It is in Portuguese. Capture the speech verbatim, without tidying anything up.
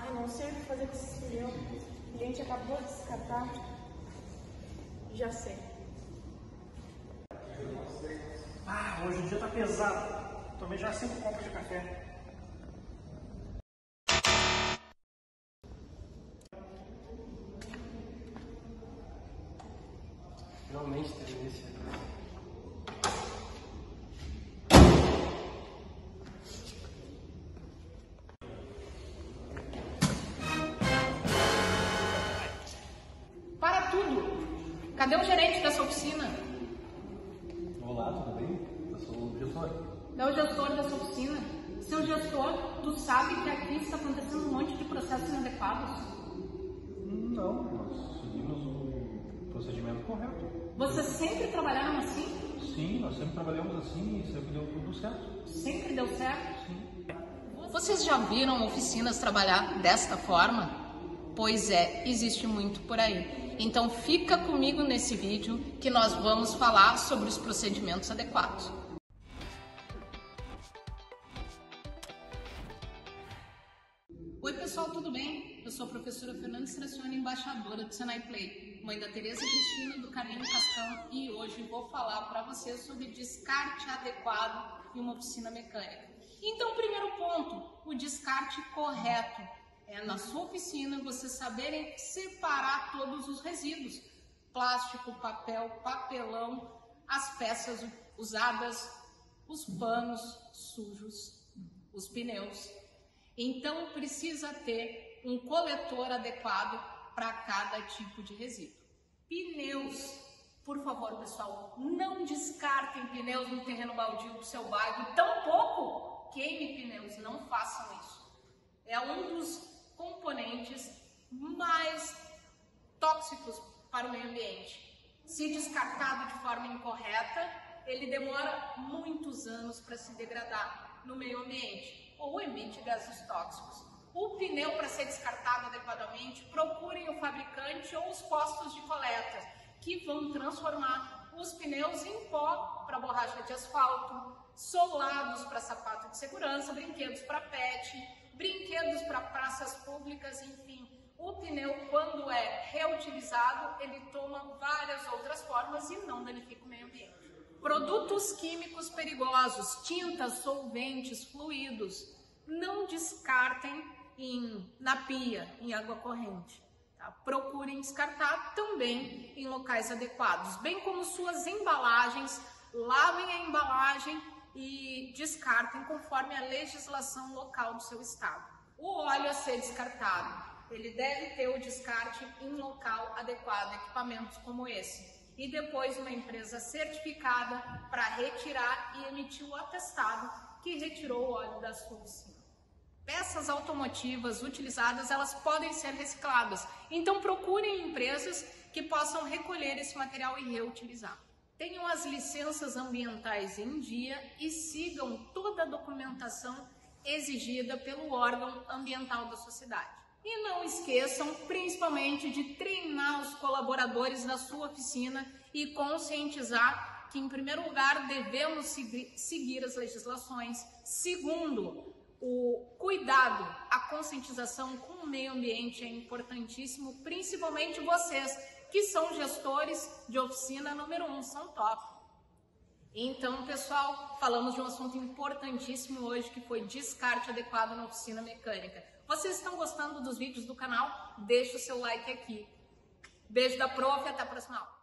Ai, não sei o que fazer com esse pneu. O cliente acabou de descartar. Já sei. Ah, hoje o dia tá pesado. Tomei já cinco copas de café. Realmente teve esse. Para tudo! Cadê o gerente dessa oficina? Olá, tudo bem? Eu sou o gestor. É o gestor dessa oficina. Seu gestor, tu sabe que aqui está acontecendo um monte de processos inadequados? Não, nós seguimos o procedimento correto. Vocês sempre trabalharam assim? Sim, nós sempre trabalhamos assim e sempre deu tudo certo. Sempre deu certo? Sim. Vocês já viram oficinas trabalhar desta forma? Pois é, existe muito por aí. Então fica comigo nesse vídeo que nós vamos falar sobre os procedimentos adequados. Oi pessoal, tudo bem? Eu sou a professora Fernanda Stracione, embaixadora do Senai Play, mãe da Tereza Cristina e do Carlinho Cascão, e hoje vou falar para vocês sobre descarte adequado em uma oficina mecânica. Então, primeiro ponto, o descarte correto. É na sua oficina vocês saberem separar todos os resíduos, plástico, papel, papelão, as peças usadas, os panos sujos, os pneus. Então precisa ter um coletor adequado para cada tipo de resíduo. Pneus, por favor pessoal, não descartem pneus no terreno baldio do seu bairro, tampouco queime pneus, não façam isso. É um dos componentes mais tóxicos para o meio ambiente. Se descartado de forma incorreta, ele demora muitos anos para se degradar no meio ambiente ou emite gases tóxicos. O pneu, para ser descartado adequadamente, procurem o fabricante ou os postos de coleta, que vão transformar os pneus em pó para borracha de asfalto, soldados para sapato de segurança, brinquedos para pet, brinquedos para praças públicas, enfim. O pneu, quando é reutilizado, ele toma várias outras formas e não danifica o meio ambiente. Produtos químicos perigosos, tintas, solventes, fluidos, não descartem em, na pia, em água corrente. Tá? Procurem descartar também em locais adequados, bem como suas embalagens, lavem a embalagem e descartem conforme a legislação local do seu estado. O óleo a ser descartado, ele deve ter o descarte em local adequado, equipamentos como esse. E depois uma empresa certificada para retirar e emitir o atestado que retirou o óleo da sua oficina. Peças automotivas utilizadas, elas podem ser recicladas. Então procurem empresas que possam recolher esse material e reutilizar. Tenham as licenças ambientais em dia e sigam toda a documentação exigida pelo órgão ambiental da sociedade. E não esqueçam, principalmente, de treinar os colaboradores da sua oficina e conscientizar que, em primeiro lugar, devemos seguir as legislações. Segundo, o cuidado, a conscientização com o meio ambiente é importantíssimo, principalmente vocês, que são gestores de oficina número um, são top. Então, pessoal, falamos de um assunto importantíssimo hoje, que foi descarte adequado na oficina mecânica. Vocês estão gostando dos vídeos do canal? Deixa o seu like aqui. Beijo da prof e até a próxima aula.